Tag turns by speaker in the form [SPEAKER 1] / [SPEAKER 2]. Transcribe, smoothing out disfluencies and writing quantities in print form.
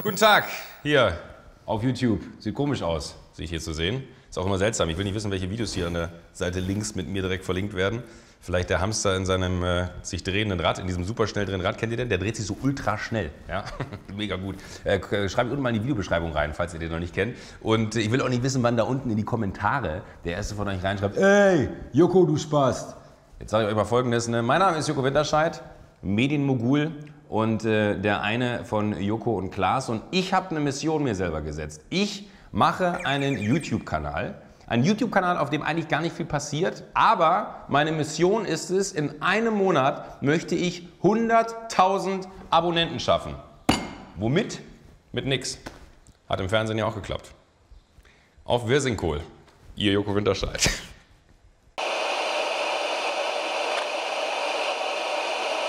[SPEAKER 1] Guten Tag, hier auf YouTube. Sieht komisch aus, sich hier zu sehen. Ist auch immer seltsam. Ich will nicht wissen, welche Videos hier an der Seite links mit mir direkt verlinkt werden. Vielleicht der Hamster in seinem sich drehenden Rad, in diesem super schnell drehenden Rad. Kennt ihr den? Der dreht sich so ultra schnell. Ja? Mega gut. Schreibt unten mal in die Videobeschreibung rein, falls ihr den noch nicht kennt. Und ich will auch nicht wissen, wann da unten in die Kommentare der erste von euch reinschreibt: Ey, Joko, du Spast. Jetzt sage ich euch mal Folgendes. Ne? Mein Name ist Joko Winterscheid, Medienmogul und der eine von Joko und Klaas. Und ich habe eine Mission mir selber gesetzt. Ich mache einen YouTube-Kanal. Ein YouTube-Kanal, auf dem eigentlich gar nicht viel passiert, aber meine Mission ist es, in einem Monat möchte ich 100.000 Abonnenten schaffen. Womit? Mit nix. Hat im Fernsehen ja auch geklappt. Auf Versingkohl. Ihr Joko Winterscheid.